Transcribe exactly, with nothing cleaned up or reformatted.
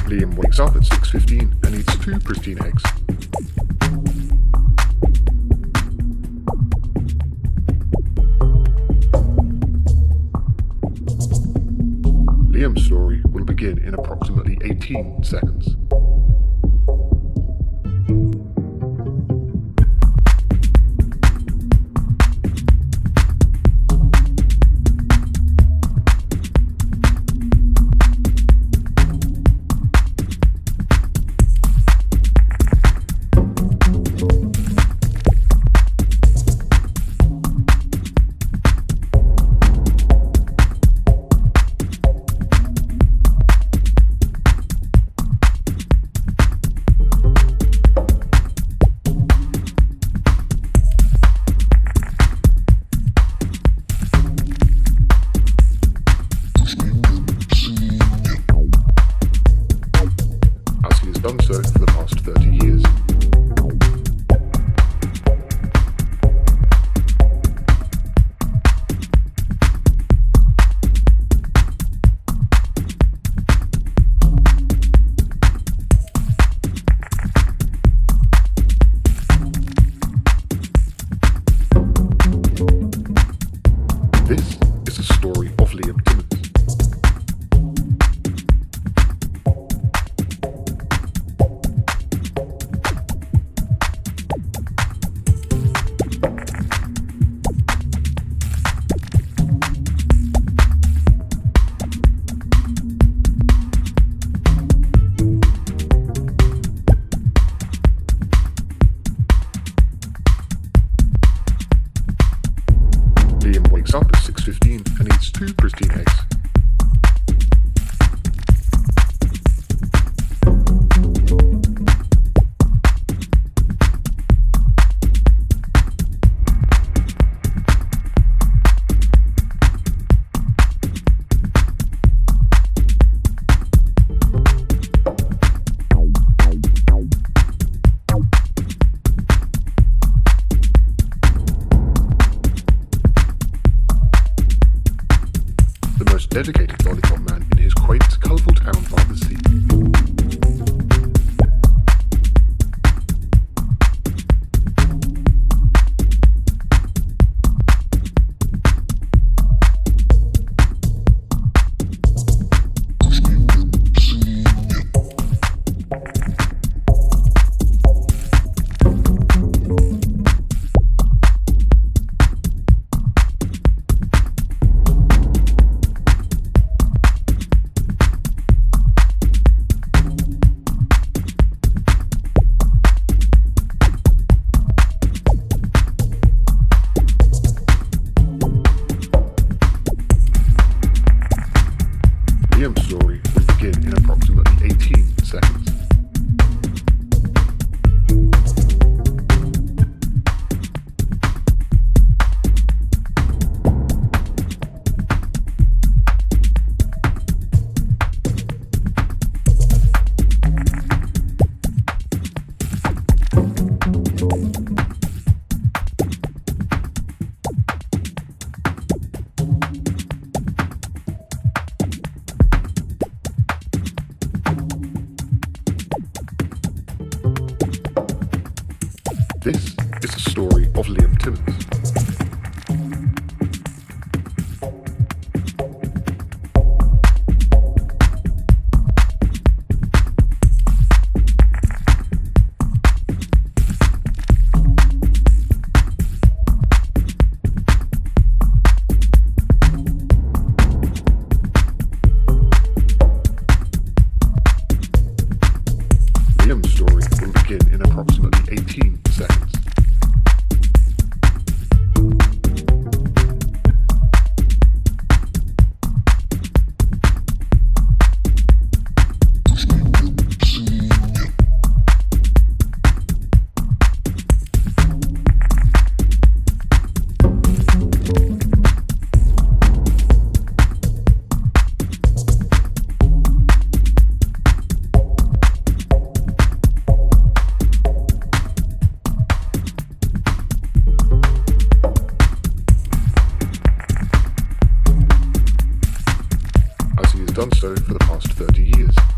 Liam wakes up at six fifteen and eats two pristine eggs. Liam's story will begin in approximately eighteen seconds. Done so for the past thirty years. This is the story of Liam Timmons. Liam wakes up at six fifteen and eats two pristine eggs. Dedicated lollipop man in his quaint, colourful town by the sea. Liam's story will begin in approximately eighteen seconds. This is the story of Liam Timmons. Liam's story will begin in approximately eighteen seconds. Done so for the past thirty years.